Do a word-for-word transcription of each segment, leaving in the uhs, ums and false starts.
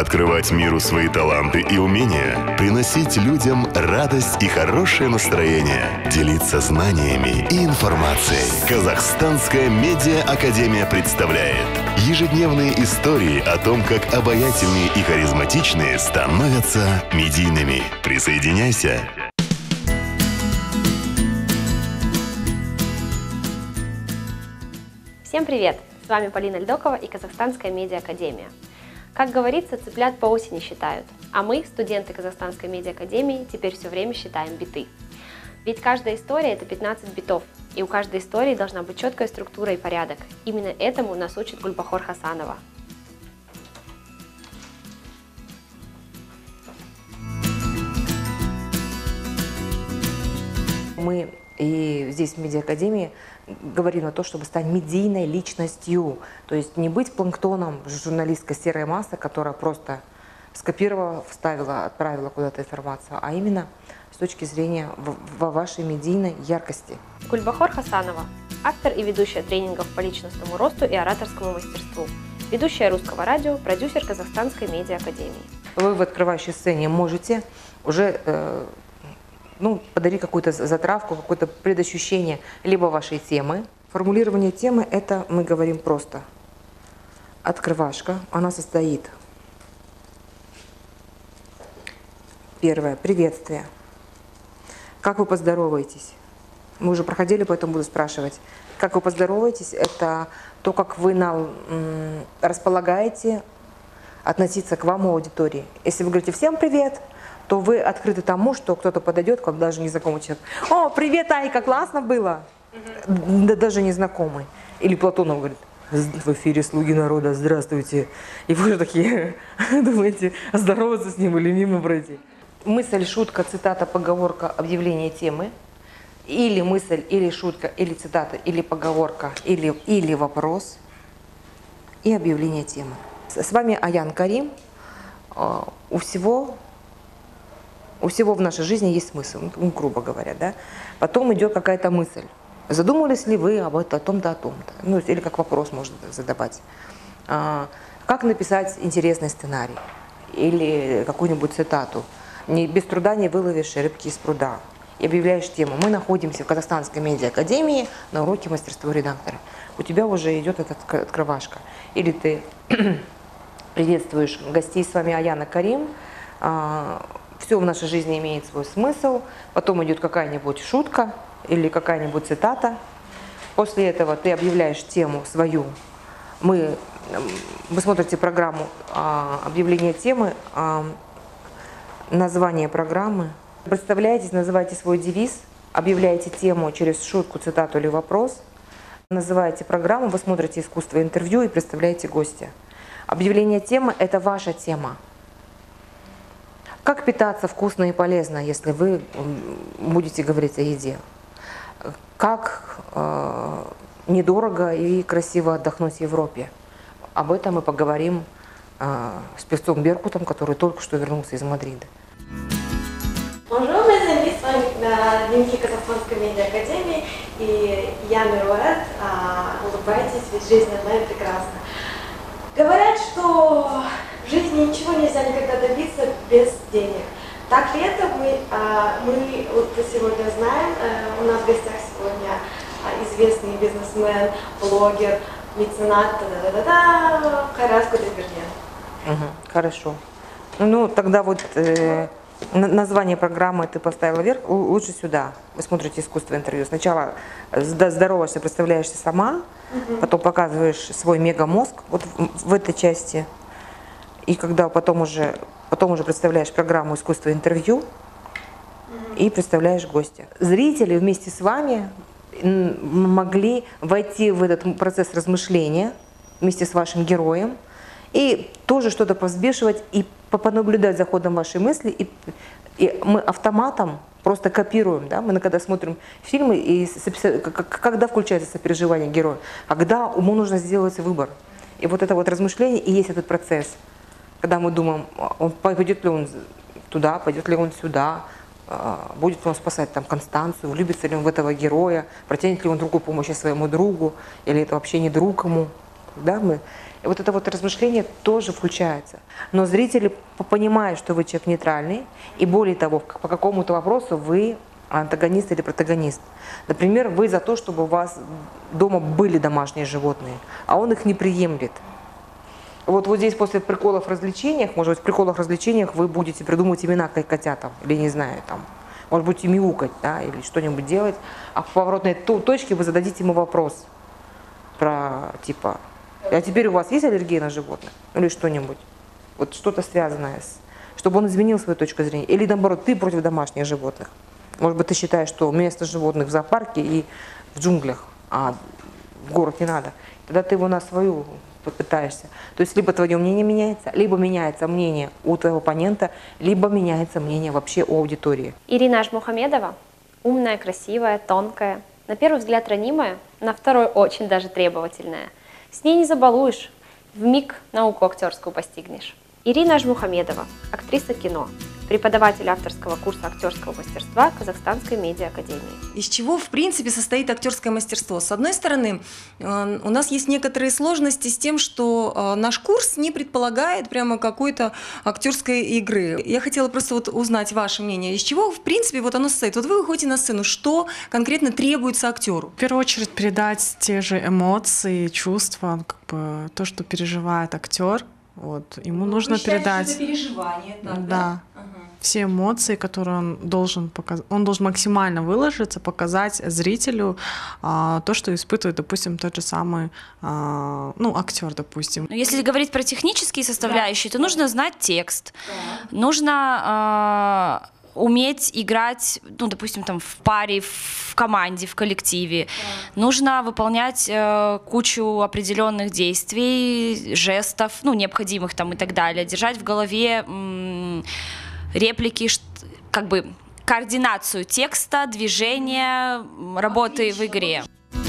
Открывать миру свои таланты и умения, приносить людям радость и хорошее настроение, делиться знаниями и информацией. Казахстанская медиа-академия представляет ежедневные истории о том, как обаятельные и харизматичные становятся медийными. Присоединяйся! Всем привет! С вами Полина Льдокова и Казахстанская медиа-академия. Как говорится, цыплят по осени считают, а мы, студенты Казахстанской медиа-академии, теперь все время считаем биты. Ведь каждая история – это пятнадцать битов, и у каждой истории должна быть четкая структура и порядок. Именно этому нас учит Гульбахор Хасанова. Мы и здесь в медиа-академии говорим о том, чтобы стать медийной личностью. То есть не быть планктоном, журналистской серой массы, которая просто скопировала, вставила, отправила куда-то информацию, а именно с точки зрения во вашей медийной яркости. Гульбахор Хасанова – автор и ведущая тренингов по личностному росту и ораторскому мастерству, ведущая русского радио, продюсер Казахстанской медиа-академии. Вы в открывающей сцене можете уже э, ну, подарить какую-то затравку, какое-то предощущение либо вашей темы. Формулирование темы – это мы говорим просто. Открывашка, она состоит. Первое – приветствие. Как вы поздороваетесь? Мы уже проходили, поэтому буду спрашивать. Как вы поздороваетесь – это то, как вы нам м, располагаете относиться к вам, аудитории. Если вы говорите «всем привет», то вы открыты тому, что кто-то подойдет, как даже незнакомый человек. «О, привет, Айка, классно было!» Mm-hmm. Да даже незнакомый. Или Платонов говорит: «В эфире «Слуги народа», здравствуйте!» И вы же такие думаете, здороваться с ним или мимо пройти. Мысль, шутка, цитата, поговорка, объявление темы. Или мысль, или шутка, или цитата, или поговорка, или, или вопрос. И объявление темы. С вами Аян Карим. У всего... У всего в нашей жизни есть смысл, ну, грубо говоря, да. Потом идет какая-то мысль. Задумывались ли вы об этом, о том-то, о том-то? Ну, или как вопрос можно задавать. А, как написать интересный сценарий? Или какую-нибудь цитату. Не, без труда не выловишь рыбки из пруда. И объявляешь тему. Мы находимся в Казахстанской медиа-академии на уроке мастерства редактора. У тебя уже идет эта открывашка. Или ты приветствуешь гостей, с вами Аяна Карим. А, все в нашей жизни имеет свой смысл, потом идет какая-нибудь шутка или какая-нибудь цитата. После этого ты объявляешь тему свою. Мы, вы смотрите программу а, объявления темы, а, название программы. Представляетесь, называете свой девиз, объявляете тему через шутку, цитату или вопрос. Называете программу, вы смотрите искусство интервью и представляете гостя. Объявление темы – это ваша тема. Как питаться вкусно и полезно, если вы будете говорить о еде? Как э, недорого и красиво отдохнуть в Европе? Об этом мы поговорим э, с певцом Беркутом, который только что вернулся из Мадрида. Bonjour, mes amis, с вами на дневнике Казахстанской медиа-академии, и я Мируэт. Улыбайтесь, ведь жизнь одна и прекрасна. Говорят, что в жизни ничего нельзя никогда добиться без денег. Так ли это? Мы, мы вот сегодня знаем, у нас в гостях сегодня известный бизнесмен, блогер, меценат, да-да-да-да, Хайрат Кудайберген. Угу, хорошо. Ну, тогда вот э, название программы ты поставила вверх, лучше сюда. Вы смотрите искусство интервью. Сначала здороваешься, представляешься сама, угу. Потом показываешь свой мегамозг вот в, в этой части. И когда потом уже, потом уже представляешь программу искусства интервью mm-hmm. и представляешь гостя. Зрители вместе с вами могли войти в этот процесс размышления вместе с вашим героем и тоже что-то повзбешивать и понаблюдать за ходом вашей мысли. И, и мы автоматом просто копируем. Да? Мы когда смотрим фильмы, и когда включается сопереживание героя, когда ему нужно сделать выбор. И вот это вот размышление и есть этот процесс. Когда мы думаем, он, пойдет ли он туда, пойдет ли он сюда, будет ли он спасать там Констанцию, влюбится ли он в этого героя, протянет ли он другу помощи своему другу, или это вообще не друг ему. Да, мы... И вот это вот размышление тоже включается. Но зрители понимают, что вы человек нейтральный, и более того, по какому-то вопросу вы антагонист или протагонист. Например, вы за то, чтобы у вас дома были домашние животные, а он их не приемлет. Вот, вот здесь после приколов в развлечениях, может быть, в приколах в развлечениях вы будете придумывать имена к котятам, или не знаю, там, может быть, мяукать, да, или что-нибудь делать, а в поворотной точке вы зададите ему вопрос про, типа, а теперь у вас есть аллергия на животных? Или что-нибудь, вот что-то связанное с, чтобы он изменил свою точку зрения. Или наоборот, ты против домашних животных. Может быть, ты считаешь, что место животных в зоопарке и в джунглях, а в город не надо. Тогда ты его на свою попытаешься. То есть либо твое мнение меняется, либо меняется мнение у твоего оппонента, либо меняется мнение вообще у аудитории. Ирина Ажмухамедова умная, красивая, тонкая, на первый взгляд ранимая, на второй очень даже требовательная. С ней не забалуешь, вмиг науку актерскую постигнешь. Ирина Ажмухамедова, актриса кино, преподаватель авторского курса актерского мастерства Казахстанской медиа-академии. Из чего, в принципе, состоит актерское мастерство? С одной стороны, у нас есть некоторые сложности с тем, что наш курс не предполагает прямо какой-то актерской игры. Я хотела просто вот узнать ваше мнение, из чего, в принципе, вот оно состоит. Вот вы выходите на сцену, что конкретно требуется актеру? В первую очередь передать те же эмоции, чувства, как бы то, что переживает актер. Вот, ему Вы нужно считаете, передать что это переживание, так, да, да? Ага. все эмоции, которые он должен показать. Он должен максимально выложиться, показать зрителю а, то, что испытывает, допустим, тот же самый а, ну, актер, допустим. Если говорить про технические составляющие, да. то нужно знать текст, Да. нужно а, уметь играть, ну, допустим, там в паре, в команде, в коллективе. Да. Нужно выполнять э, кучу определенных действий, жестов, ну, необходимых там и так далее. Держать в голове м, реплики, как бы координацию текста, движения, работы Отлично. В игре.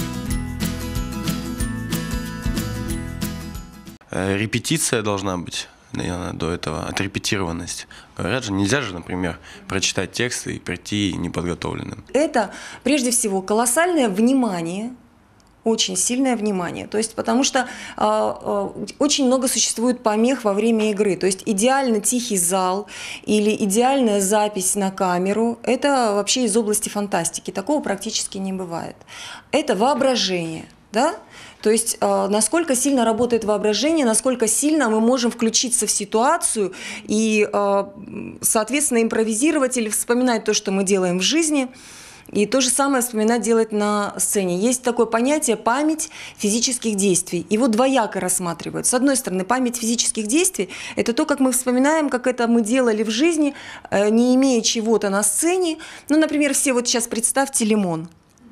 Репетиция должна быть. Наверное, до этого отрепетированность. Говорят же, нельзя же, например, прочитать текст и прийти неподготовленным. Это, прежде всего, колоссальное внимание, очень сильное внимание. То есть, потому что э, э, очень много существует помех во время игры. То есть идеально тихий зал или идеальная запись на камеру – это вообще из области фантастики. Такого практически не бывает. Это воображение, да? То есть, э, насколько сильно работает воображение, насколько сильно мы можем включиться в ситуацию и, э, соответственно, импровизировать или вспоминать то, что мы делаем в жизни, и то же самое вспоминать делать на сцене. Есть такое понятие «память физических действий». Его двояко рассматривают. С одной стороны, память физических действий – это то, как мы вспоминаем, как это мы делали в жизни, э, не имея чего-то на сцене. Ну, например, все вот сейчас представьте лимон,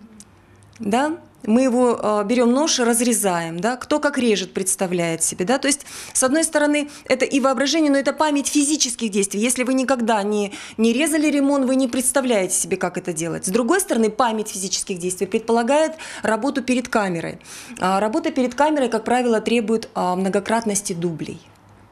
да? Мы его э, берем нож и разрезаем, да? Кто как режет, представляет себе. Да? То есть, с одной стороны, это и воображение, но это память физических действий. Если вы никогда не, не резали лимон, вы не представляете себе, как это делать. С другой стороны, память физических действий предполагает работу перед камерой. А работа перед камерой, как правило, требует а, многократности дублей.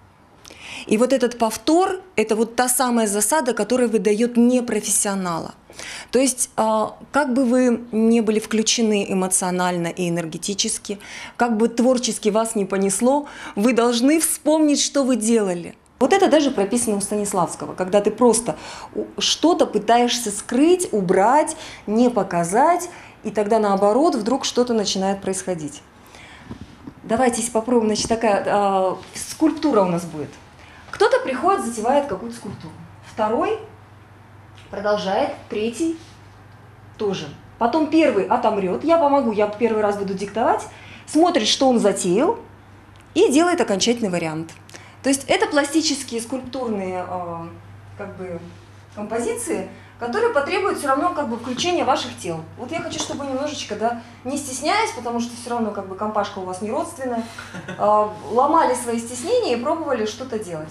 И вот этот повтор – это вот та самая засада, которая выдает непрофессионала. То есть, как бы вы ни были включены эмоционально и энергетически, как бы творчески вас не понесло, вы должны вспомнить, что вы делали. Вот это даже прописано у Станиславского, когда ты просто что-то пытаешься скрыть, убрать, не показать, и тогда наоборот вдруг что-то начинает происходить. Давайте попробуем, значит, такая э, скульптура у нас будет. Кто-то приходит, затевает какую-то скульптуру. Второй продолжает, третий тоже. Потом первый отомрет, я помогу, я первый раз буду диктовать, смотрит, что он затеял, и делает окончательный вариант. То есть это пластические скульптурные э, как бы, композиции, которые потребуют все равно как бы, включения ваших тел. Вот я хочу, чтобы вы немножечко, да, не стесняясь, потому что все равно как бы, компашка у вас не родственная, э, ломали свои стеснения и пробовали что-то делать.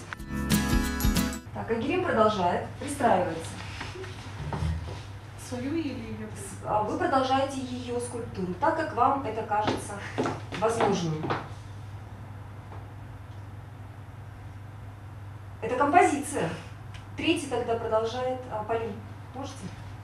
Так, Айгерим продолжает, пристраивается. Свою или ее? Вы продолжаете ее скульптуру, так как вам это кажется возможным. Это композиция. Третий тогда продолжает. А, Полин, можете?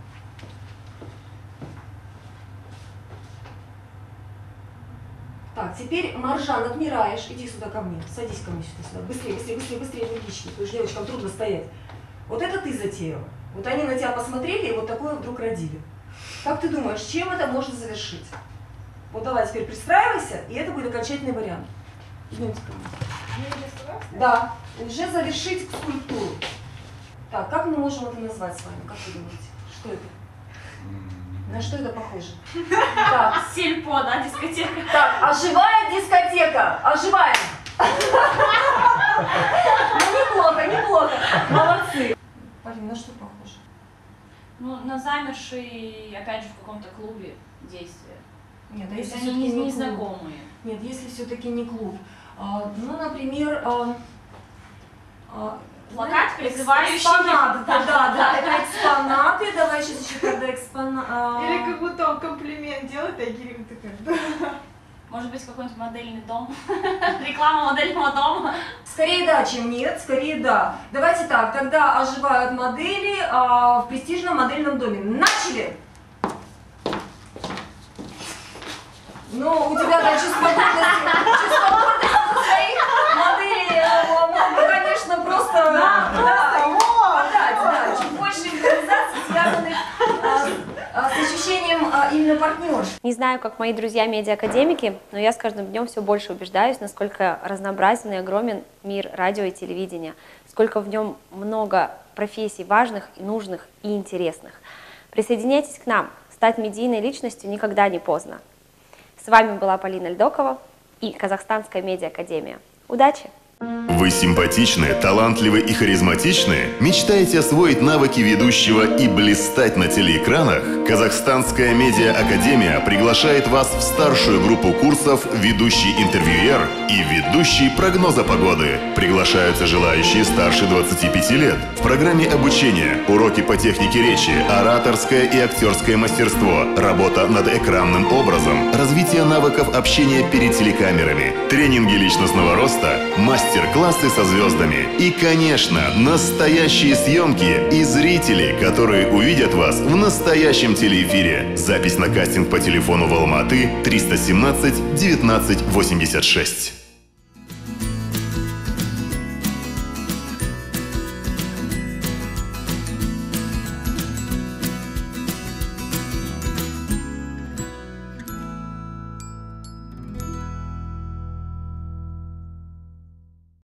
Так, Так, теперь, Маржан, отмираешь. Иди сюда ко мне. Садись ко мне сюда, сюда. Быстрее, быстрее, быстрее, быстрее, энергичнее. Потому что девочкам трудно стоять. Вот это ты затеяла. Вот они на тебя посмотрели и вот такое вдруг родили. Как ты думаешь, чем это можно завершить? Вот давай теперь пристраивайся, и это будет окончательный вариант. Идемте ко мне. Да, уже завершить скульптуру. Так, как мы можем это назвать с вами? Как вы думаете? Что это? На что это похоже? Так. Сельпо, да, дискотека? Так, оживая дискотека. Оживаем. Ну, неплохо, неплохо. Молодцы. Полин, на что похоже? Ну, на замерший, опять же, в каком-то клубе действия. Нет, а То если есть они все-таки не- не незнакомые. клуб? Нет, если все-таки не клуб. А, ну, например, а, а, Плакат, ну, призывающий- экспонаты, да, да, да, Да. это экспонаты. Давай сейчас еще тогда экспонаты. Или как будто он комплимент делает, а Кирилл такой. Может быть, какой-нибудь модельный дом? Реклама модельного дома? Скорее да, чем нет, скорее да. Давайте так, тогда оживают модели а, в престижном модельном доме. Начали! Ну, у тебя, да, чувство гордости, чувство гордости за своих моделей, а, мог бы, конечно, просто, да, да, подать, да, чуть больше импровизаций, связанных а, а, с ощущением а, именно партнерш. Не знаю, как мои друзья-медиакадемики, но я с каждым днем все больше убеждаюсь, насколько разнообразен и огромен мир радио и телевидения, сколько в нем много профессий важных и нужных и интересных. Присоединяйтесь к нам, стать медийной личностью никогда не поздно. С вами была Полина Льдокова и Казахстанская медиакадемия. Удачи! Вы симпатичны, талантливы и харизматичны? Мечтаете освоить навыки ведущего и блистать на телеэкранах? Казахстанская медиа-академия приглашает вас в старшую группу курсов «Ведущий интервьюер» и «Ведущий прогноза погоды». Приглашаются желающие старше двадцати пяти лет. В программе обучения уроки по технике речи, ораторское и актерское мастерство, работа над экранным образом, развитие навыков общения перед телекамерами, тренинги личностного роста, мастер-классы со звездами и, конечно, настоящие съемки и зрители, которые увидят вас в настоящем телеэфире. Запись на кастинг по телефону в Алматы триста семнадцать девятнадцать восемьдесят шесть.